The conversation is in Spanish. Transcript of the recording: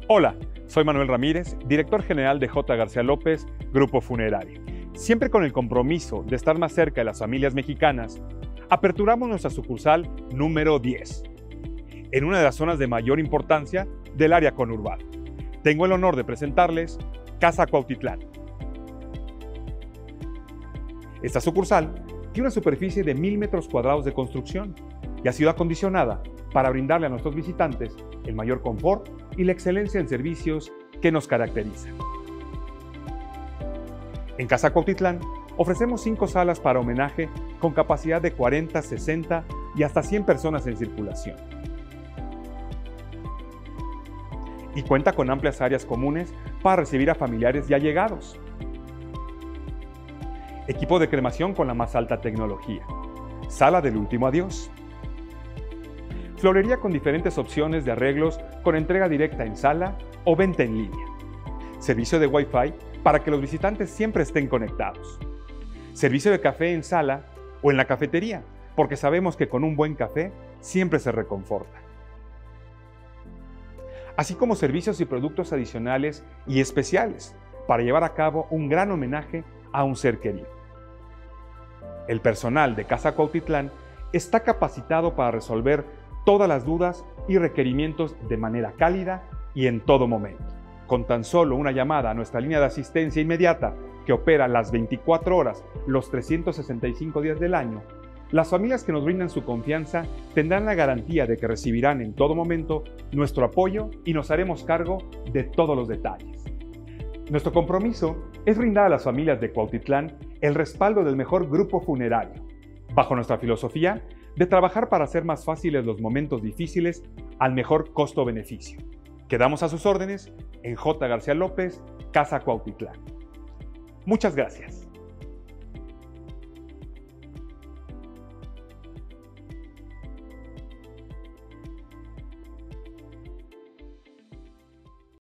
Hola, soy Manuel Ramírez, director general de J. García López, Grupo Funerario. Siempre con el compromiso de estar más cerca de las familias mexicanas, aperturamos nuestra sucursal número 10, en una de las zonas de mayor importancia del área conurbada. Tengo el honor de presentarles Casa Cuautitlán. Esta sucursal tiene una superficie de 1000 metros cuadrados de construcción y ha sido acondicionada para brindarle a nuestros visitantes el mayor confort y la excelencia en servicios que nos caracterizan. En Casa Cuautitlán ofrecemos 5 salas para homenaje con capacidad de 40, 60 y hasta 100 personas en circulación. Y cuenta con amplias áreas comunes para recibir a familiares y allegados. Equipo de cremación con la más alta tecnología. Sala del último adiós. Florería con diferentes opciones de arreglos con entrega directa en sala o venta en línea. Servicio de Wi-Fi para que los visitantes siempre estén conectados. Servicio de café en sala o en la cafetería, porque sabemos que con un buen café siempre se reconforta. Así como servicios y productos adicionales y especiales para llevar a cabo un gran homenaje a un ser querido. El personal de Casa Cuautitlán está capacitado para resolver todas las dudas y requerimientos de manera cálida y en todo momento. Con tan solo una llamada a nuestra línea de asistencia inmediata que opera las 24 horas, los 365 días del año, las familias que nos brindan su confianza tendrán la garantía de que recibirán en todo momento nuestro apoyo y nos haremos cargo de todos los detalles. Nuestro compromiso es brindar a las familias de Cuautitlán el respaldo del mejor grupo funerario, bajo nuestra filosofía de trabajar para hacer más fáciles los momentos difíciles al mejor costo-beneficio. Quedamos a sus órdenes en J. García López, Casa Cuautitlán. Muchas gracias.